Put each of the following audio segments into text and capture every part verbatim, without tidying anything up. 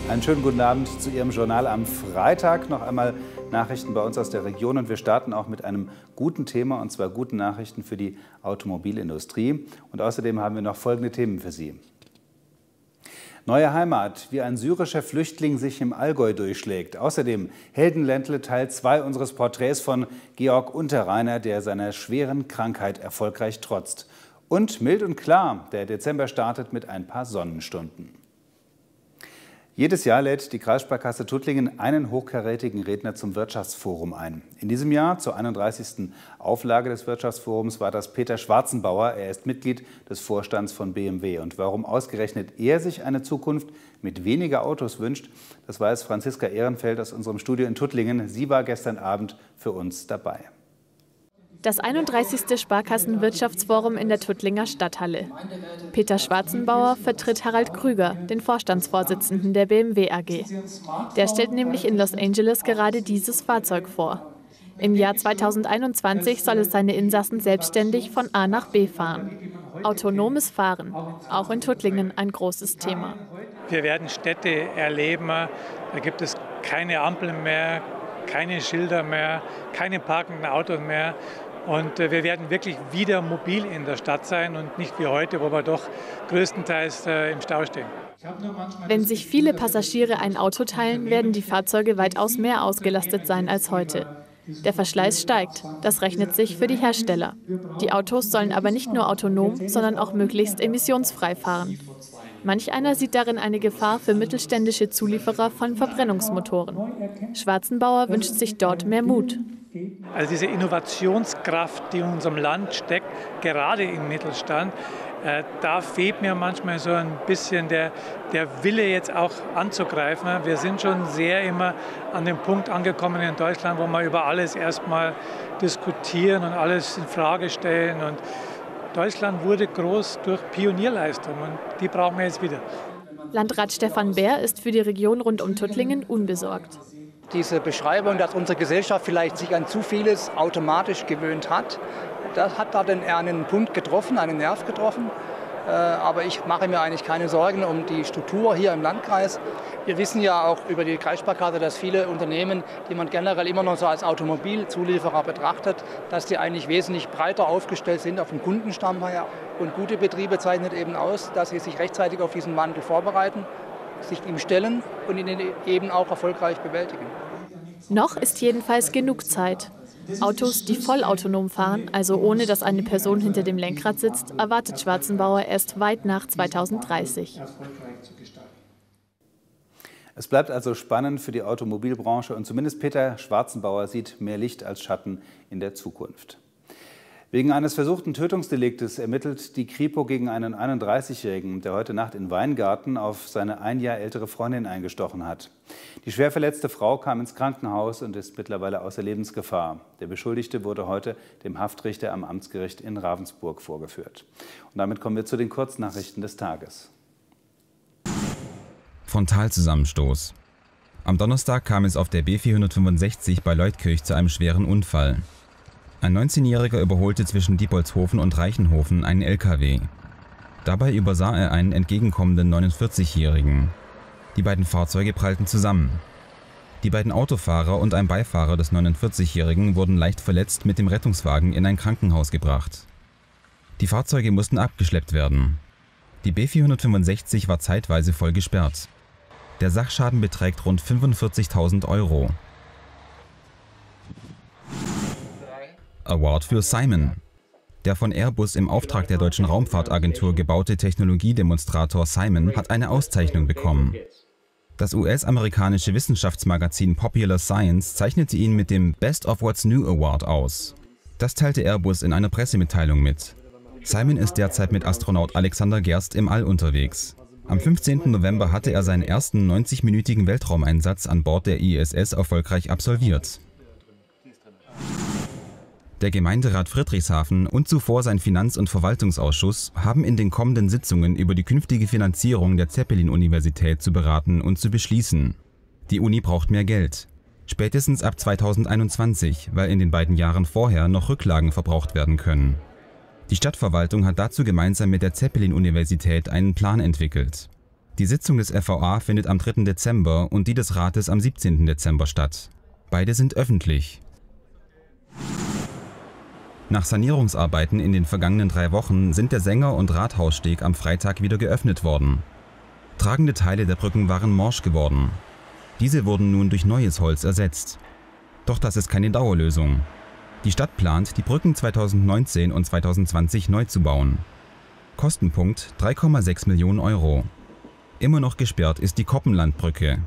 Einen schönen guten Abend zu Ihrem Journal am Freitag. Noch einmal Nachrichten bei uns aus der Region. Und wir starten auch mit einem guten Thema, und zwar guten Nachrichten für die Automobilindustrie. Und außerdem haben wir noch folgende Themen für Sie. Neue Heimat, wie ein syrischer Flüchtling sich im Allgäu durchschlägt. Außerdem Heldenländle Teil zwei unseres Porträts von Georg Unterreiner, der seiner schweren Krankheit erfolgreich trotzt. Und mild und klar, der Dezember startet mit ein paar Sonnenstunden. Jedes Jahr lädt die Kreissparkasse Tuttlingen einen hochkarätigen Redner zum Wirtschaftsforum ein. In diesem Jahr, zur einunddreißigsten Auflage des Wirtschaftsforums, war das Peter Schwarzenbauer. Er ist Mitglied des Vorstands von B M W. Und warum ausgerechnet er sich eine Zukunft mit weniger Autos wünscht, das weiß Franziska Ehrenfeld aus unserem Studio in Tuttlingen. Sie war gestern Abend für uns dabei. Das einunddreißigste Sparkassenwirtschaftsforum in der Tuttlinger Stadthalle. Peter Schwarzenbauer vertritt Harald Krüger, den Vorstandsvorsitzenden der B M W A G. Der stellt nämlich in Los Angeles gerade dieses Fahrzeug vor. Im Jahr zweitausendeinundzwanzig soll es seine Insassen selbstständig von A nach B fahren. Autonomes Fahren, auch in Tuttlingen ein großes Thema. Wir werden Städte erleben, da gibt es keine Ampeln mehr, keine Schilder mehr, keine parkenden Autos mehr. Und wir werden wirklich wieder mobil in der Stadt sein und nicht wie heute, wo wir doch größtenteils im Stau stehen. Wenn sich viele Passagiere ein Auto teilen, werden die Fahrzeuge weitaus mehr ausgelastet sein als heute. Der Verschleiß steigt, das rechnet sich für die Hersteller. Die Autos sollen aber nicht nur autonom, sondern auch möglichst emissionsfrei fahren. Manch einer sieht darin eine Gefahr für mittelständische Zulieferer von Verbrennungsmotoren. Schwarzenbauer wünscht sich dort mehr Mut. Also diese Innovationskraft, die in unserem Land steckt, gerade im Mittelstand, äh, da fehlt mir manchmal so ein bisschen der, der Wille jetzt auch anzugreifen. Wir sind schon sehr immer an dem Punkt angekommen in Deutschland, wo wir über alles erstmal diskutieren und alles in Frage stellen. Und Deutschland wurde groß durch Pionierleistungen und die brauchen wir jetzt wieder. Landrat Stefan Bär ist für die Region rund um Tuttlingen unbesorgt. Diese Beschreibung, dass unsere Gesellschaft vielleicht sich an zu vieles automatisch gewöhnt hat, das hat da den, einen Punkt getroffen, einen Nerv getroffen. Aber ich mache mir eigentlich keine Sorgen um die Struktur hier im Landkreis. Wir wissen ja auch über die Kreissparkasse, dass viele Unternehmen, die man generell immer noch so als Automobilzulieferer betrachtet, dass die eigentlich wesentlich breiter aufgestellt sind auf dem Kundenstamm her. Und gute Betriebe zeichnet eben aus, dass sie sich rechtzeitig auf diesen Wandel vorbereiten, sich ihm stellen und ihn eben auch erfolgreich bewältigen. Noch ist jedenfalls genug Zeit. Autos, die vollautonom fahren, also ohne dass eine Person hinter dem Lenkrad sitzt, erwartet Schwarzenbauer erst weit nach zweitausenddreißig. Es bleibt also spannend für die Automobilbranche und zumindest Peter Schwarzenbauer sieht mehr Licht als Schatten in der Zukunft. Wegen eines versuchten Tötungsdeliktes ermittelt die Kripo gegen einen einunddreißigjährigen, der heute Nacht in Weingarten auf seine ein Jahr ältere Freundin eingestochen hat. Die schwer verletzte Frau kam ins Krankenhaus und ist mittlerweile außer Lebensgefahr. Der Beschuldigte wurde heute dem Haftrichter am Amtsgericht in Ravensburg vorgeführt. Und damit kommen wir zu den Kurznachrichten des Tages. Frontalzusammenstoß. Am Donnerstag kam es auf der B vierhundertfünfundsechzig bei Leutkirch zu einem schweren Unfall. Ein neunzehnjähriger überholte zwischen Diepoldshofen und Reichenhofen einen L K W. Dabei übersah er einen entgegenkommenden neunundvierzigjährigen. Die beiden Fahrzeuge prallten zusammen. Die beiden Autofahrer und ein Beifahrer des neunundvierzigjährigen wurden leicht verletzt mit dem Rettungswagen in ein Krankenhaus gebracht. Die Fahrzeuge mussten abgeschleppt werden. Die B vierhundertfünfundsechzig war zeitweise voll gesperrt. Der Sachschaden beträgt rund fünfundvierzigtausend Euro. Award für Simon. Der von Airbus im Auftrag der Deutschen Raumfahrtagentur gebaute Technologiedemonstrator Simon hat eine Auszeichnung bekommen. Das U S-amerikanische Wissenschaftsmagazin Popular Science zeichnete ihn mit dem Best of What's New Award aus. Das teilte Airbus in einer Pressemitteilung mit. Simon ist derzeit mit Astronaut Alexander Gerst im All unterwegs. Am fünfzehnten November hatte er seinen ersten neunzigminütigen Weltraumeinsatz an Bord der I S S erfolgreich absolviert. Der Gemeinderat Friedrichshafen und zuvor sein Finanz- und Verwaltungsausschuss haben in den kommenden Sitzungen über die künftige Finanzierung der Zeppelin-Universität zu beraten und zu beschließen. Die Uni braucht mehr Geld. Spätestens ab zweitausendeinundzwanzig, weil in den beiden Jahren vorher noch Rücklagen verbraucht werden können. Die Stadtverwaltung hat dazu gemeinsam mit der Zeppelin-Universität einen Plan entwickelt. Die Sitzung des F V A findet am dritten Dezember und die des Rates am siebzehnten Dezember statt. Beide sind öffentlich. Nach Sanierungsarbeiten in den vergangenen drei Wochen sind der Sänger- und Rathaussteg am Freitag wieder geöffnet worden. Tragende Teile der Brücken waren morsch geworden. Diese wurden nun durch neues Holz ersetzt. Doch das ist keine Dauerlösung. Die Stadt plant, die Brücken zweitausendneunzehn und zweitausendzwanzig neu zu bauen. Kostenpunkt drei Komma sechs Millionen Euro. Immer noch gesperrt ist die Koppenlandbrücke.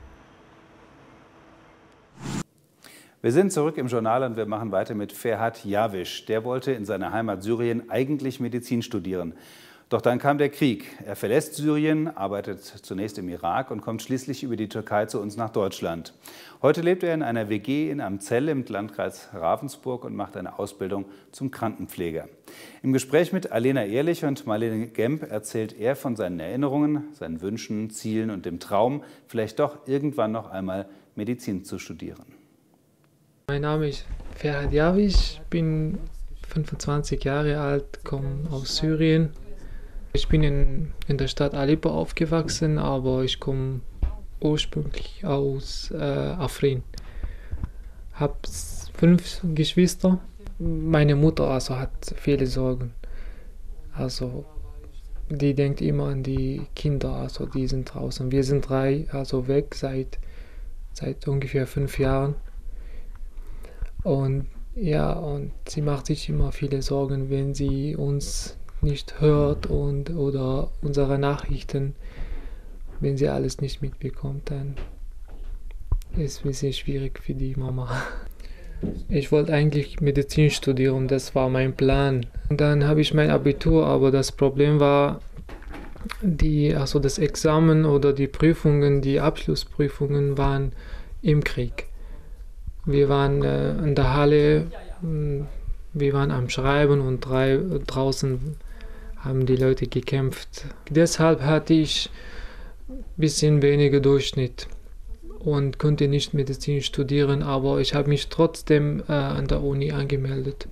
Wir sind zurück im Journal und wir machen weiter mit Ferhat Yavish. Der wollte in seiner Heimat Syrien eigentlich Medizin studieren. Doch dann kam der Krieg. Er verlässt Syrien, arbeitet zunächst im Irak und kommt schließlich über die Türkei zu uns nach Deutschland. Heute lebt er in einer W G in Amzell im Landkreis Ravensburg und macht eine Ausbildung zum Krankenpfleger. Im Gespräch mit Alena Ehrlich und Marlene Gemp erzählt er von seinen Erinnerungen, seinen Wünschen, Zielen und dem Traum, vielleicht doch irgendwann noch einmal Medizin zu studieren. Mein Name ist Ferhat Yavish, bin fünfundzwanzig Jahre alt, komme aus Syrien. Ich bin in, in der Stadt Aleppo aufgewachsen, aber ich komme ursprünglich aus äh, Afrin. Ich habe fünf Geschwister. Meine Mutter also hat viele Sorgen. Also die denkt immer an die Kinder, also die sind draußen. Wir sind drei, also weg seit, seit ungefähr fünf Jahren. Und ja, und sie macht sich immer viele Sorgen, wenn sie uns nicht hört und oder unsere Nachrichten, wenn sie alles nicht mitbekommt, dann ist es ein bisschen schwierig für die Mama. Ich wollte eigentlich Medizin studieren, das war mein Plan. Und dann habe ich mein Abitur, aber das Problem war, die, also das Examen oder die Prüfungen, die Abschlussprüfungen waren im Krieg. Wir waren äh, in der Halle, wir waren am Schreiben und drei, draußen haben die Leute gekämpft. Deshalb hatte ich ein bisschen weniger Durchschnitt und konnte nicht Medizin studieren, aber ich habe mich trotzdem äh, an der Uni angemeldet,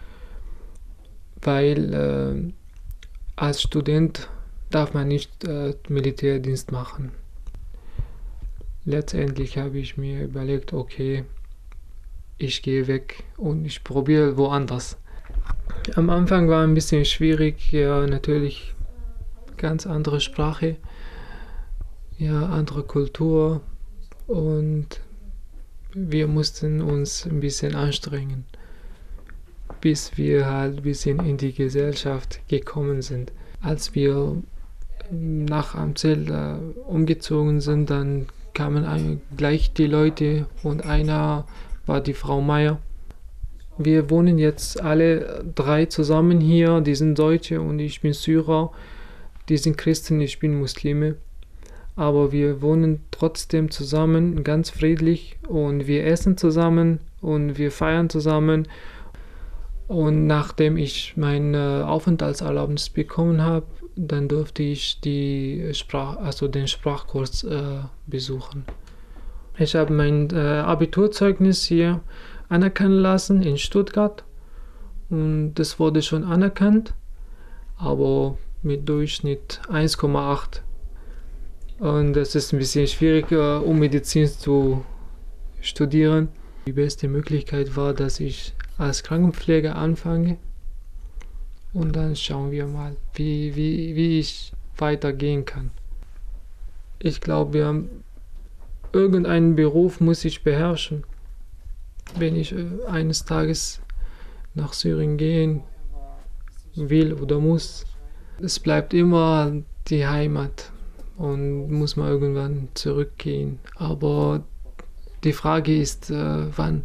weil äh, als Student darf man nicht äh, Militärdienst machen. Letztendlich habe ich mir überlegt, okay, ich gehe weg und ich probiere woanders. Am Anfang war ein bisschen schwierig, ja, natürlich ganz andere Sprache, ja, andere Kultur und wir mussten uns ein bisschen anstrengen, bis wir halt ein bisschen in die Gesellschaft gekommen sind. Als wir nach Amzell äh, umgezogen sind, dann kamen ein, gleich die Leute und einer war die Frau Meier. Wir wohnen jetzt alle drei zusammen hier, die sind Deutsche und ich bin Syrer, die sind Christen, ich bin Muslime. Aber wir wohnen trotzdem zusammen, ganz friedlich und wir essen zusammen und wir feiern zusammen. Und nachdem ich meine Aufenthaltserlaubnis bekommen habe, dann durfte ich die Sprach, also den Sprachkurs äh, besuchen. Ich habe mein äh, Abiturzeugnis hier anerkennen lassen in Stuttgart und das wurde schon anerkannt, aber mit Durchschnitt eins Komma acht. Und das ist ein bisschen schwierig, äh, um Medizin zu studieren. Die beste Möglichkeit war, dass ich als Krankenpfleger anfange und dann schauen wir mal, wie, wie, wie ich weitergehen kann. Ich glaube, wir haben irgendeinen Beruf muss ich beherrschen, wenn ich eines Tages nach Syrien gehen will oder muss. Es bleibt immer die Heimat und muss man irgendwann zurückgehen. Aber die Frage ist, äh, wann.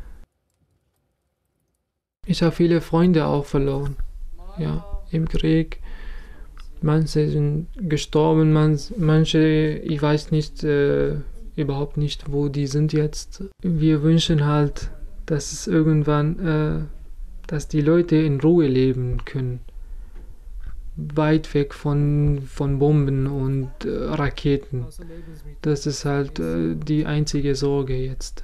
Ich habe viele Freunde auch verloren, ja, im Krieg. Manche sind gestorben, man, manche, ich weiß nicht, äh, überhaupt nicht, wo die sind jetzt. Wir wünschen halt, dass es irgendwann, äh, dass die Leute in Ruhe leben können. Weit weg von, von Bomben und äh, Raketen. Das ist halt äh, die einzige Sorge jetzt.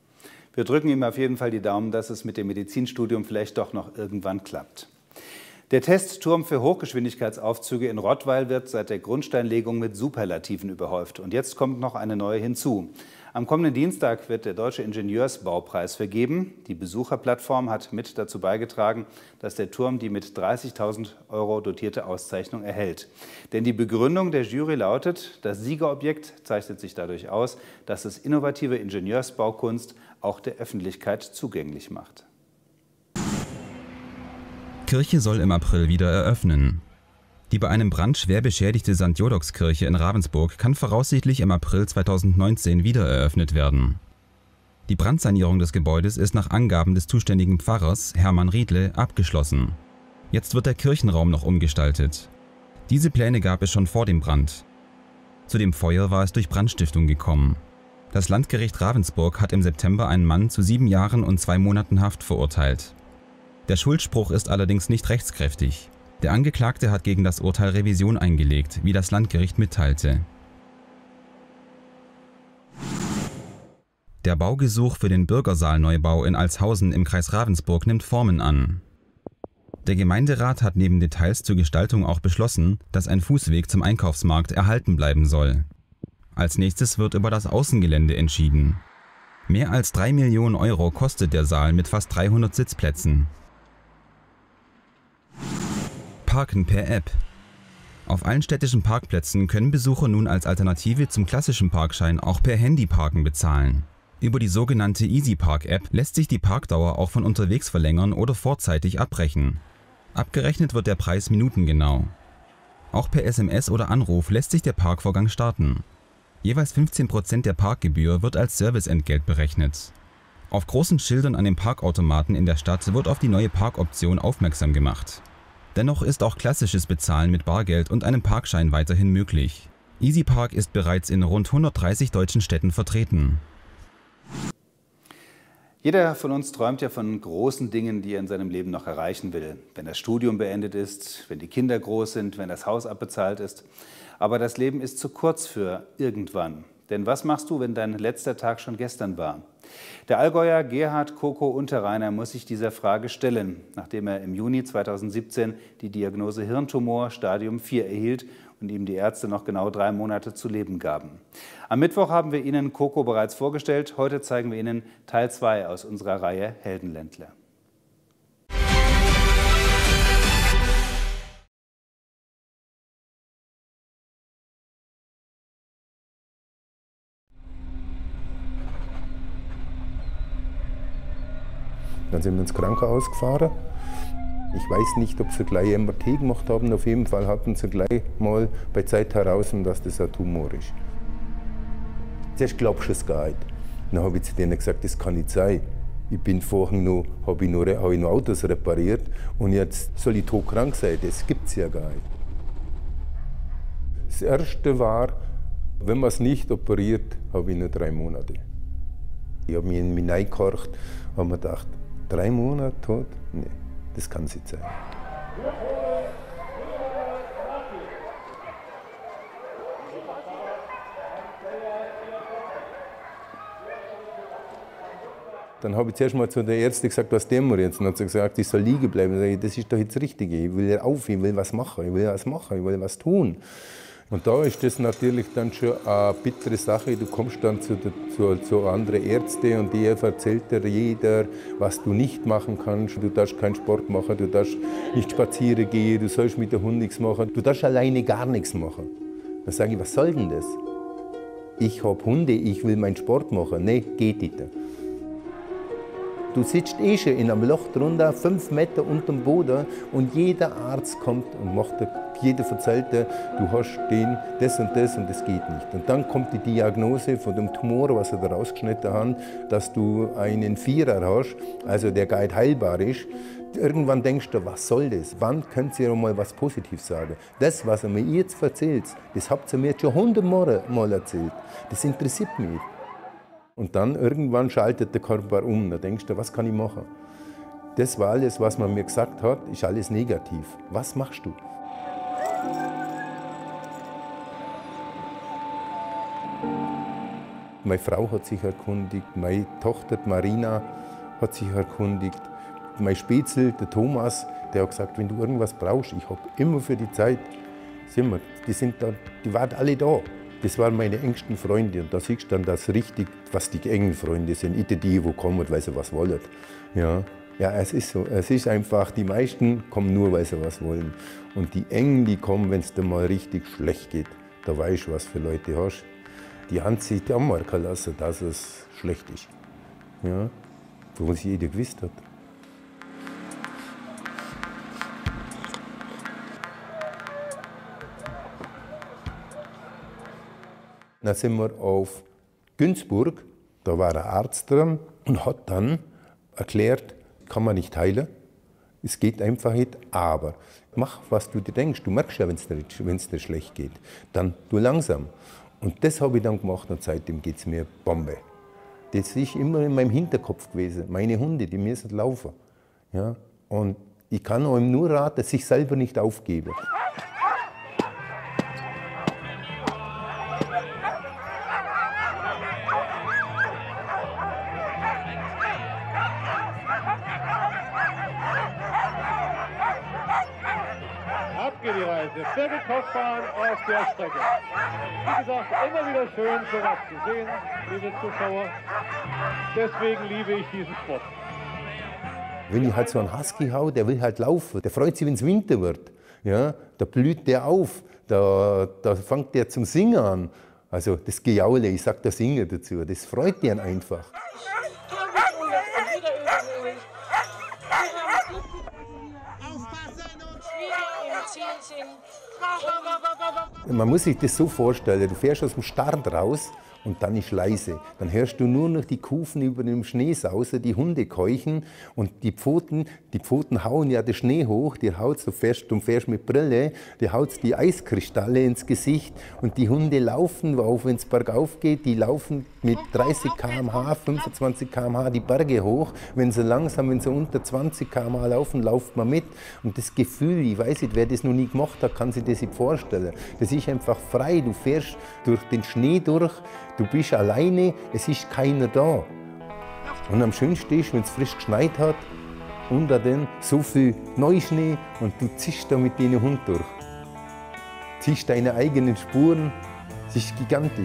Wir drücken ihm auf jeden Fall die Daumen, dass es mit dem Medizinstudium vielleicht doch noch irgendwann klappt. Der Testturm für Hochgeschwindigkeitsaufzüge in Rottweil wird seit der Grundsteinlegung mit Superlativen überhäuft. Und jetzt kommt noch eine neue hinzu. Am kommenden Dienstag wird der Deutsche Ingenieursbaupreis vergeben. Die Besucherplattform hat mit dazu beigetragen, dass der Turm die mit dreißigtausend Euro dotierte Auszeichnung erhält. Denn die Begründung der Jury lautet, das Siegerobjekt zeichnet sich dadurch aus, dass es innovative Ingenieursbaukunst auch der Öffentlichkeit zugänglich macht. Kirche soll im April wieder eröffnen. Die bei einem Brand schwer beschädigte Sankt Jodox-Kirche in Ravensburg kann voraussichtlich im April zweitausendneunzehn wieder eröffnet werden. Die Brandsanierung des Gebäudes ist nach Angaben des zuständigen Pfarrers, Hermann Riedle, abgeschlossen. Jetzt wird der Kirchenraum noch umgestaltet. Diese Pläne gab es schon vor dem Brand. Zu dem Feuer war es durch Brandstiftung gekommen. Das Landgericht Ravensburg hat im September einen Mann zu sieben Jahren und zwei Monaten Haft verurteilt. Der Schuldspruch ist allerdings nicht rechtskräftig. Der Angeklagte hat gegen das Urteil Revision eingelegt, wie das Landgericht mitteilte. Der Baugesuch für den Bürgersaalneubau in Altshausen im Kreis Ravensburg nimmt Formen an. Der Gemeinderat hat neben Details zur Gestaltung auch beschlossen, dass ein Fußweg zum Einkaufsmarkt erhalten bleiben soll. Als nächstes wird über das Außengelände entschieden. Mehr als drei Millionen Euro kostet der Saal mit fast dreihundert Sitzplätzen. Parken per App. Auf allen städtischen Parkplätzen können Besucher nun als Alternative zum klassischen Parkschein auch per Handy Parken bezahlen. Über die sogenannte EasyPark-App lässt sich die Parkdauer auch von unterwegs verlängern oder vorzeitig abbrechen. Abgerechnet wird der Preis minutengenau. Auch per S M S oder Anruf lässt sich der Parkvorgang starten. Jeweils fünfzehn Prozent der Parkgebühr wird als Serviceentgelt berechnet. Auf großen Schildern an den Parkautomaten in der Stadt wird auf die neue Parkoption aufmerksam gemacht. Dennoch ist auch klassisches Bezahlen mit Bargeld und einem Parkschein weiterhin möglich. EasyPark ist bereits in rund hundertdreißig deutschen Städten vertreten. Jeder von uns träumt ja von großen Dingen, die er in seinem Leben noch erreichen will. Wenn das Studium beendet ist, wenn die Kinder groß sind, wenn das Haus abbezahlt ist. Aber das Leben ist zu kurz für irgendwann. Denn was machst du, wenn dein letzter Tag schon gestern war? Der Allgäuer Gerhard Coco Unterreiner muss sich dieser Frage stellen, nachdem er im Juni zweitausendsiebzehn die Diagnose Hirntumor Stadium vier erhielt und ihm die Ärzte noch genau drei Monate zu leben gaben. Am Mittwoch haben wir Ihnen Coco bereits vorgestellt. Heute zeigen wir Ihnen Teil zwei aus unserer Reihe Heldenländler. Dann sind wir ins Krankenhaus gefahren. Ich weiß nicht, ob sie gleich M R T gemacht haben. Auf jeden Fall hatten sie gleich mal bei Zeit heraus, dass das ein Tumor ist. Zuerst glaubst du es gar nicht. Dann habe ich zu denen gesagt, das kann nicht sein. Ich bin vorher noch, habe ich noch, habe ich noch Autos repariert und jetzt soll ich todkrank sein. Das gibt es ja gar nicht. Das Erste war, wenn man es nicht operiert, habe ich nur drei Monate. Ich habe mich in mich hineingehorcht und mir gedacht, drei Monate tot? Nee, das kann es nicht sein. Dann habe ich zuerst mal zu der Ärztin gesagt, was tun wir jetzt? Und dann hat sie gesagt, ich soll liegen bleiben. Dann sage ich, das ist doch jetzt das Richtige. Ich will auf, ich will was machen, ich will was machen, ich will was tun. Und da ist das natürlich dann schon eine bittere Sache. Du kommst dann zu, zu, zu anderen Ärzten und die erzählt dir jeder, was du nicht machen kannst. Du darfst keinen Sport machen, du darfst nicht spazieren gehen, du sollst mit dem Hund nichts machen, du darfst alleine gar nichts machen. Dann sage ich, was soll denn das? Ich habe Hunde, ich will meinen Sport machen. Nee, geht nicht. Du sitzt eh schon in einem Loch drunter, fünf Meter unter dem Boden und jeder Arzt kommt und macht dir, jeder erzählt dir, du hast den, das und das und das geht nicht. Und dann kommt die Diagnose von dem Tumor, was sie da rausgeschnitten haben, dass du einen Vierer hast, also der gar nicht heilbar ist. Irgendwann denkst du, was soll das? Wann könnt ihr mal was Positives sagen? Das, was ihr mir jetzt erzählt, das habt ihr mir jetzt schon hundertmal mal erzählt. Das interessiert mich nicht. Und dann irgendwann schaltet der Körper um. Da denkst du, was kann ich machen? Das war alles, was man mir gesagt hat, ist alles negativ. Was machst du? Meine Frau hat sich erkundigt, meine Tochter Marina hat sich erkundigt. mein Spätzl, der Thomas, der hat gesagt, wenn du irgendwas brauchst, ich habe immer für die Zeit, sehen wir, die, sind da, die waren alle da. Das waren meine engsten Freunde und da siehst du dann das richtig, was die engen Freunde sind, nicht die, die kommen, weil sie was wollen. Ja, ja, es ist so, es ist einfach, die meisten kommen nur, weil sie was wollen. Und die engen, die kommen, wenn es dir mal richtig schlecht geht. Da weißt du, was für Leute hast. Die haben sich anmerken lassen, dass es schlecht ist. Ja, wo es jeder gewusst hat. Dann sind wir auf Günzburg, da war ein Arzt dran und hat dann erklärt, kann man nicht heilen, es geht einfach nicht, aber mach, was du dir denkst. Du merkst ja, wenn es dir, wenn's dir schlecht geht, dann tu langsam. Und das habe ich dann gemacht und seitdem geht es mir Bombe. Das ist immer in meinem Hinterkopf gewesen. Meine Hunde, die müssen laufen. Ja? Und ich kann euch nur raten, dass ich selber nicht aufgebe. Die Reise. Birgit Hoffmann auf der Strecke. Wie gesagt, immer wieder schön, sowas zu sehen, liebe Zuschauer. Deswegen liebe ich diesen Sport. Wenn ich halt so einen Husky hau, der will halt laufen. Der freut sich, wenn es Winter wird. Ja, da blüht der auf. Da, da fängt der zum Singen an. Also das Gejaule, ich sag das Singen dazu, das freut den einfach. Man muss sich das so vorstellen, du fährst aus dem Start raus und dann ist leise. Dann hörst du nur noch die Kufen über dem Schnee sausen, die Hunde keuchen und die Pfoten, die Pfoten hauen ja den Schnee hoch, die haut's, du fährst, du fährst mit Brille, die haut's die Eiskristalle ins Gesicht und die Hunde laufen, auch wenn es bergauf geht, die laufen mit dreißig Kilometer pro Stunde, fünfundzwanzig Kilometer pro Stunde die Berge hoch. Wenn sie langsam, wenn sie unter zwanzig Kilometer pro Stunde laufen, lauft man mit. Und das Gefühl, ich weiß nicht, wer das noch nie gemacht hat, kann sich das nicht vorstellen. Das ist einfach frei, du fährst durch den Schnee durch, du bist alleine, es ist keiner da. Und am schönsten ist, wenn es frisch geschneit hat, unter den so viel Neuschnee und du ziehst da mit deinem Hund durch. Ziehst deine eigenen Spuren, es ist gigantisch.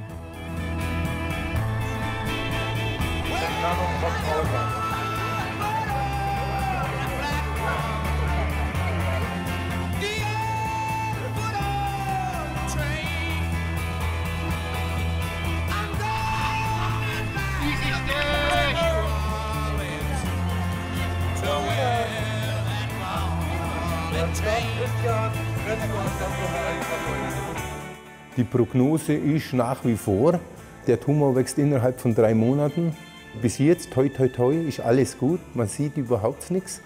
Die Prognose ist nach wie vor, der Tumor wächst innerhalb von drei Monaten. Bis jetzt, toi toi toi, ist alles gut, man sieht überhaupt nichts.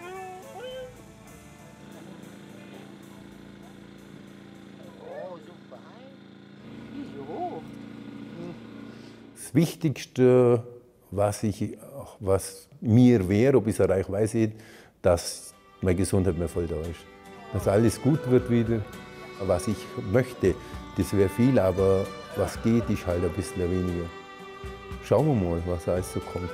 Das Wichtigste, was, ich, was mir wäre, ob ich es erreiche, weiß ich, dass meine Gesundheit mehr voll da ist. Dass alles gut wird wieder. Was ich möchte, das wäre viel, aber was geht, ist halt ein bisschen weniger. Schauen wir mal, was alles so kommt.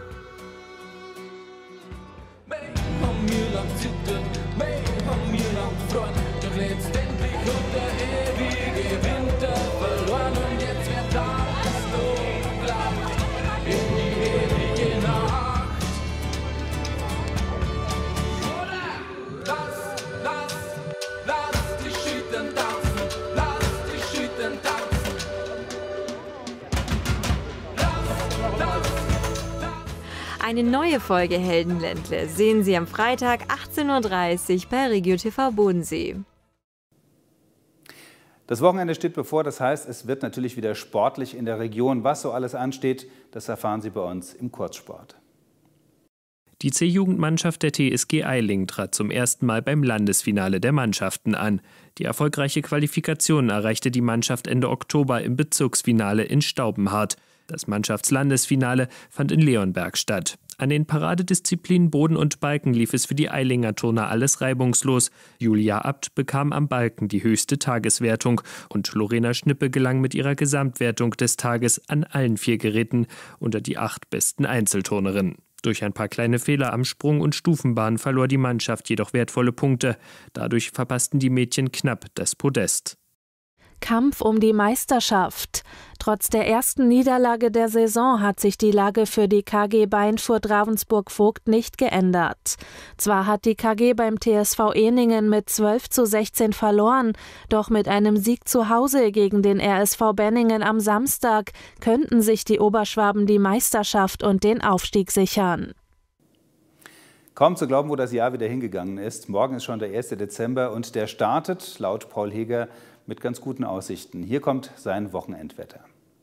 Eine neue Folge Heldenländle sehen Sie am Freitag achtzehn Uhr dreißig bei Regio T V Bodensee. Das Wochenende steht bevor, das heißt, es wird natürlich wieder sportlich in der Region. Was so alles ansteht, das erfahren Sie bei uns im Kurzsport. Die C-Jugendmannschaft der T S G Eiling trat zum ersten Mal beim Landesfinale der Mannschaften an. Die erfolgreiche Qualifikation erreichte die Mannschaft Ende Oktober im Bezirksfinale in Staubenhardt. Das Mannschaftslandesfinale fand in Leonberg statt. An den Paradedisziplinen Boden und Balken lief es für die Eilinger Turner alles reibungslos. Julia Abt bekam am Balken die höchste Tageswertung und Lorena Schnippe gelang mit ihrer Gesamtwertung des Tages an allen vier Geräten unter die acht besten Einzelturnerinnen. Durch ein paar kleine Fehler am Sprung- und Stufenbahn verlor die Mannschaft jedoch wertvolle Punkte. Dadurch verpassten die Mädchen knapp das Podest. Kampf um die Meisterschaft. Trotz der ersten Niederlage der Saison hat sich die Lage für die K G Beinfurt Ravensburg-Vogt nicht geändert. Zwar hat die K G beim T S V Ehningen mit zwölf zu sechzehn verloren, doch mit einem Sieg zu Hause gegen den R S V Benningen am Samstag könnten sich die Oberschwaben die Meisterschaft und den Aufstieg sichern. Kaum zu glauben, wo das Jahr wieder hingegangen ist. Morgen ist schon der erste Dezember und der startet, laut Paul Heger, mit ganz guten Aussichten. Hier kommt sein Wochenendwetter.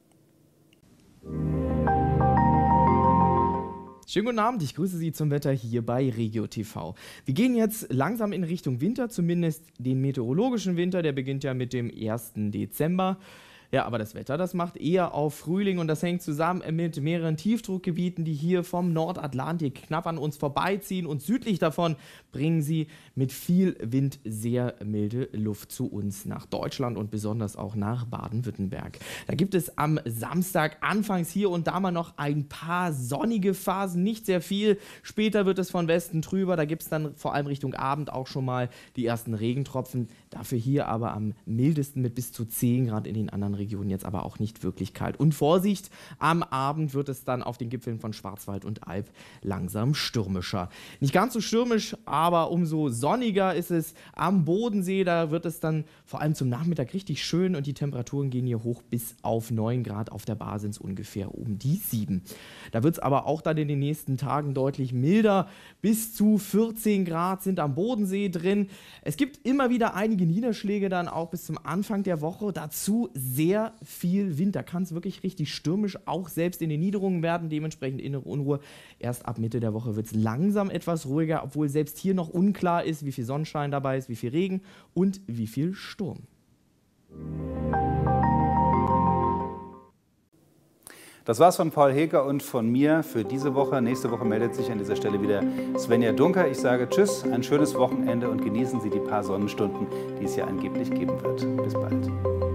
Schönen guten Abend, ich grüße Sie zum Wetter hier bei Regio T V. Wir gehen jetzt langsam in Richtung Winter, zumindest den meteorologischen Winter, der beginnt ja mit dem ersten Dezember. Ja, aber das Wetter, das macht eher auf Frühling und das hängt zusammen mit mehreren Tiefdruckgebieten, die hier vom Nordatlantik knapp an uns vorbeiziehen und südlich davon bringen sie mit viel Wind sehr milde Luft zu uns nach Deutschland und besonders auch nach Baden-Württemberg. Da gibt es am Samstag anfangs hier und da mal noch ein paar sonnige Phasen, nicht sehr viel. Später wird es von Westen trüber, da gibt es dann vor allem Richtung Abend auch schon mal die ersten Regentropfen. Dafür hier aber am mildesten mit bis zu zehn Grad, in den anderen Regionen jetzt aber auch nicht wirklich kalt. Und Vorsicht, am Abend wird es dann auf den Gipfeln von Schwarzwald und Alb langsam stürmischer. Nicht ganz so stürmisch, aber umso sonniger ist es am Bodensee. Da wird es dann vor allem zum Nachmittag richtig schön und die Temperaturen gehen hier hoch bis auf neun Grad. Auf der Bar sind es ungefähr um die sieben. Da wird es aber auch dann in den nächsten Tagen deutlich milder. Bis zu vierzehn Grad sind am Bodensee drin. Es gibt immer wieder einige Niederschläge dann auch bis zum Anfang der Woche. Dazu sehr Sehr viel Wind, da kann es wirklich richtig stürmisch, auch selbst in den Niederungen werden, dementsprechend innere Unruhe. Erst ab Mitte der Woche wird es langsam etwas ruhiger, obwohl selbst hier noch unklar ist, wie viel Sonnenschein dabei ist, wie viel Regen und wie viel Sturm. Das war's von Paul Heger und von mir für diese Woche. Nächste Woche meldet sich an dieser Stelle wieder Svenja Dunker. Ich sage Tschüss, ein schönes Wochenende und genießen Sie die paar Sonnenstunden, die es ja angeblich geben wird. Bis bald.